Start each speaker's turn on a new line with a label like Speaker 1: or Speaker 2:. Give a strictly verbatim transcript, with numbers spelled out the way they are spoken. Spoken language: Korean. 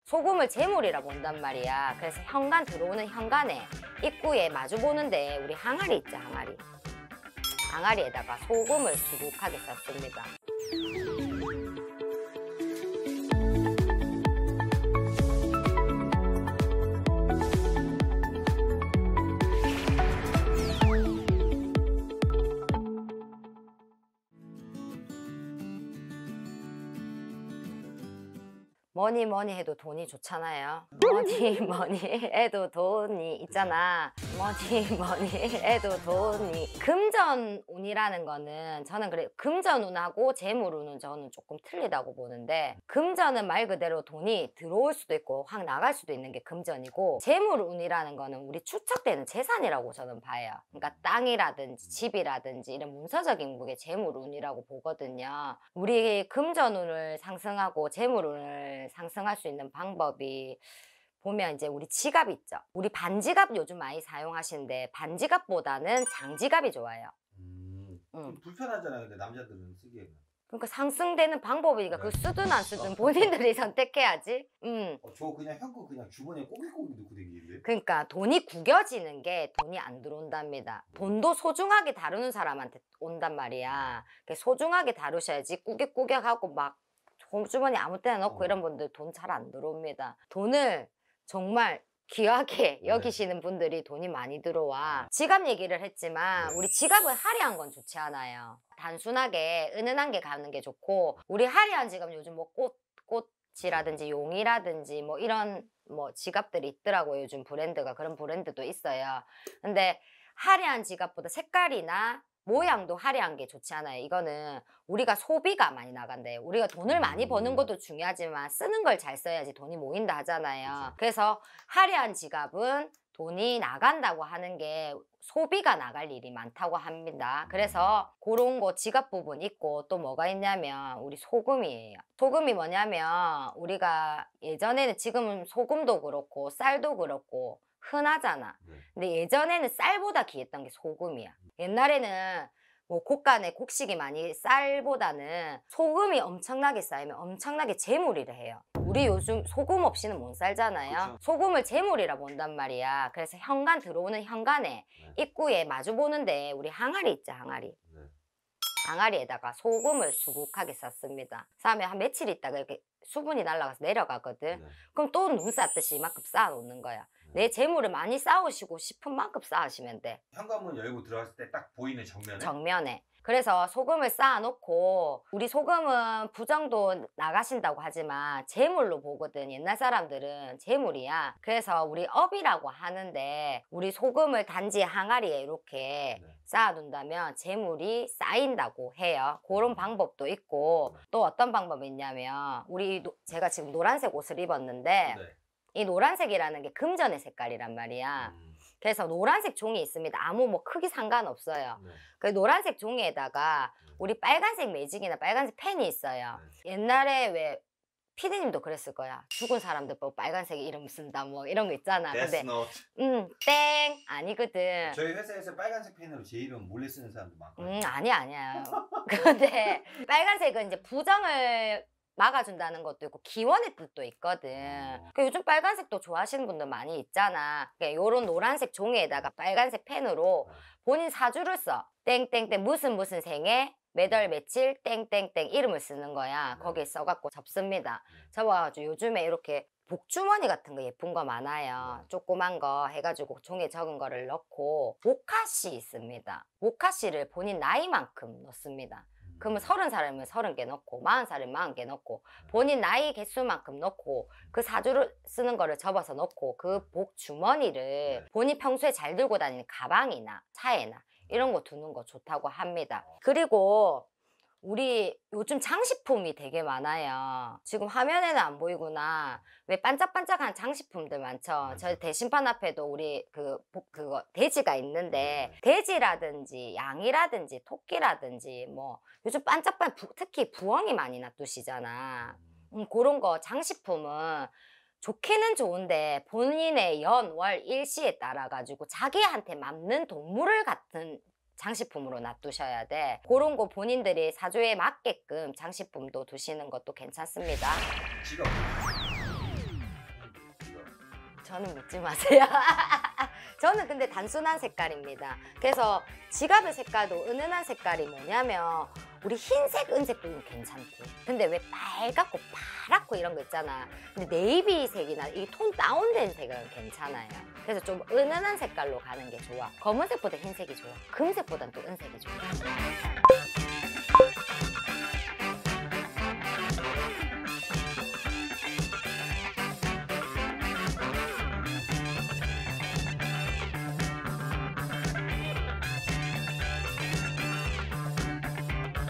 Speaker 1: 소금을 재물이라 본단 말이야. 그래서 현관 들어오는 현관에 입구에 마주 보는데 우리 항아리 있지, 항아리. 항아리에다가 소금을 수북하게 쌌습니다. 뭐니 뭐니 해도 돈이 좋잖아요. 뭐니 뭐니 해도 돈이 있잖아. 뭐니 뭐니 해도 돈이. 금전운이라는 거는 저는 그래, 금전운하고 재물운은 저는 조금 틀리다고 보는데, 금전은 말 그대로 돈이 들어올 수도 있고 확 나갈 수도 있는 게 금전이고, 재물운이라는 거는 우리 축적되는 재산이라고 저는 봐요. 그러니까 땅이라든지 집이라든지 이런 문서적인 게 재물운이라고 보거든요. 우리 금전운을 상승하고 재물운을 상승할 수 있는 방법이 보면 이제 우리 지갑 있죠. 우리 반지갑 요즘 많이 사용하시는데 반지갑보다는 장지갑이 좋아요.
Speaker 2: 음,
Speaker 1: 음.
Speaker 2: 불편하잖아요. 근데 남자들은 쓰기에는.
Speaker 1: 그러니까 상승되는 방법이니까
Speaker 2: 네.
Speaker 1: 그 쓰든 안 쓰든 본인들이 선택해야지. 음.
Speaker 2: 어, 저 그냥 현금 그냥 주머니에 꼬깃꼬깃 넣고 다니는데.
Speaker 1: 그러니까 돈이 구겨지는 게 돈이 안 들어온답니다. 돈도 소중하게 다루는 사람한테 온단 말이야. 소중하게 다루셔야지 꾸깃꾸깃하고 막 주머니 아무 때나 넣고
Speaker 2: 어.
Speaker 1: 이런 분들 돈 잘 안 들어옵니다. 돈을 정말 귀하게
Speaker 2: 네.
Speaker 1: 여기시는 분들이 돈이 많이 들어와. 지갑 얘기를 했지만
Speaker 2: 네.
Speaker 1: 우리 지갑은 화려한 건 좋지 않아요. 단순하게 은은한 게 가는 게 좋고, 우리 화려한 지갑 요즘 뭐 꽃, 꽃이라든지 용이라든지 뭐 이런 뭐 지갑들이 있더라고요. 요즘 브랜드가. 그런 브랜드도 있어요. 근데 화려한 지갑보다 색깔이나 모양도 화려한 게 좋지 않아요. 이거는 우리가 소비가 많이 나간대요. 우리가 돈을 많이 버는 것도 중요하지만 쓰는 걸 잘 써야지 돈이 모인다 하잖아요. 그래서 화려한 지갑은 돈이 나간다고 하는 게 소비가 나갈 일이 많다고 합니다. 그래서 그런 거 지갑 부분 있고, 또 뭐가 있냐면 우리 소금이에요. 소금이 뭐냐면 우리가 예전에는, 지금은 소금도 그렇고 쌀도 그렇고 흔하잖아.
Speaker 2: 네.
Speaker 1: 근데 예전에는 쌀보다 귀했던 게 소금이야. 옛날에는 뭐 곡간에 곡식이 많이 쌀보다는 소금이 엄청나게 쌓이면 엄청나게 재물이라 해요. 우리 요즘 소금 없이는 못 살잖아요.
Speaker 2: 그쵸.
Speaker 1: 소금을 재물이라 본단 말이야. 그래서 현관 들어오는 현관에
Speaker 2: 네.
Speaker 1: 입구에 마주 보는데 우리 항아리 있죠, 항아리.
Speaker 2: 네.
Speaker 1: 항아리에다가 소금을 수북하게 쌌습니다. 싸면 한 며칠 있다가 이렇게 수분이 날아가서 내려가거든.
Speaker 2: 네.
Speaker 1: 그럼 또 눈 쌓듯이 이만큼 쌓아 놓는 거야. 내 재물을 많이 쌓으시고 싶은 만큼 쌓으시면 돼.
Speaker 2: 현관문 열고 들어갔을 때 딱 보이는 정면에.
Speaker 1: 정면에. 그래서 소금을 쌓아 놓고, 우리 소금은 부정도 나가신다고 하지만 재물로 보거든. 옛날 사람들은 재물이야. 그래서 우리 업이라고 하는데, 우리 소금을 단지 항아리에 이렇게
Speaker 2: 네.
Speaker 1: 쌓아 둔다면 재물이 쌓인다고 해요. 그런 방법도 있고, 또 어떤 방법이 있냐면, 우리 노, 제가 지금 노란색 옷을 입었는데
Speaker 2: 네.
Speaker 1: 이 노란색이라는 게 금전의 색깔이란 말이야.
Speaker 2: 음.
Speaker 1: 그래서 노란색 종이 있습니다. 아무 뭐 크기 상관없어요.
Speaker 2: 네.
Speaker 1: 그 노란색 종이에다가 우리 빨간색 매직이나 빨간색 펜이 있어요.
Speaker 2: 네.
Speaker 1: 옛날에 왜 피디님도 그랬을 거야. 죽은 사람들 뭐 빨간색 이름 쓴다 뭐 이런 거 있잖아. 근데
Speaker 2: 데스노트.
Speaker 1: 음, 땡 아니거든.
Speaker 2: 저희 회사에서 빨간색 펜으로 제 이름 몰래 쓰는 사람도 많거든요.
Speaker 1: 음, 아니야 아니야. 근데 빨간색은 이제 부정을 막아준다는 것도 있고 기원의 뜻도 있거든. 그러니까 요즘 빨간색도 좋아하시는 분들 많이 있잖아. 그러니까 요런 노란색 종이에다가 빨간색 펜으로 본인 사주를 써. 땡땡땡 무슨 무슨 생에 몇 월 며칠 땡땡땡 이름을 쓰는 거야. 거기에 써갖고 접습니다. 접어가지고 요즘에 이렇게 복주머니 같은 거 예쁜 거 많아요. 조그만 거 해가지고 종이에 적은 거를 넣고, 모카씨 있습니다. 모카씨를 본인 나이만큼 넣습니다. 그러면 서른 살이면 서른 개 넣고, 마흔 살이면 마흔 개 넣고, 본인 나이 개수만큼 넣고, 그 사주를 쓰는 거를 접어서 넣고, 그 복 주머니를 본인 평소에 잘 들고 다니는 가방이나 차에나 이런 거 두는 거 좋다고 합니다. 그리고 우리 요즘 장식품이 되게 많아요. 지금 화면에는 안 보이구나. 왜 반짝반짝한 장식품들 많죠. 저희 대신판 앞에도 우리 그, 그거, 돼지가 있는데, 돼지라든지 양이라든지 토끼라든지 뭐, 요즘 반짝반, 부, 특히 부엉이 많이 놔두시잖아. 음, 그런 거 장식품은 좋기는 좋은데 본인의 연, 월, 일시에 따라 가지고 자기한테 맞는 동물을 같은 장식품으로 놔두셔야 돼. 그런 거 본인들이 사주에 맞게끔 장식품도 두시는 것도 괜찮습니다.
Speaker 2: 지갑.
Speaker 1: 저는 묻지 마세요. 저는 근데 단순한 색깔입니다. 그래서 지갑의 색깔도 은은한 색깔이 뭐냐면 우리 흰색, 은색도 괜찮고 근데 왜 빨갛고 파랗고 이런 거 있잖아. 근데 네이비색이나 이 톤 다운된 색은 괜찮아요. 그래서 좀 은은한 색깔로 가는 게 좋아. 검은색보다 흰색이 좋아. 금색보단 또 은색이 좋아.